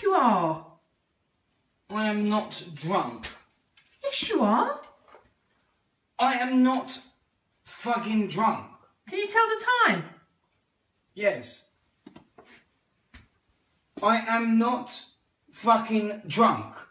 you are. I am not drunk. Yes, you are. I am not fucking drunk. Can you tell the time? Yes. I am not fucking drunk.